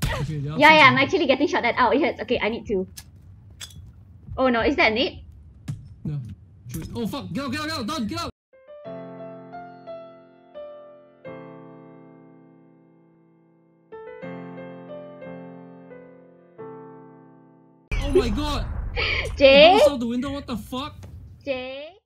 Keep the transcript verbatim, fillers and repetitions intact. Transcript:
Okay, Yeah, yeah, I'm actually getting shot at. Oh, it hurts. Okay, I need to. Oh no, is that Nate? No. Shoot. Oh fuck! Get out! Get out! Get out! Done! Get out! Oh my god! It Jay? bounced out the window. What the fuck? Jay?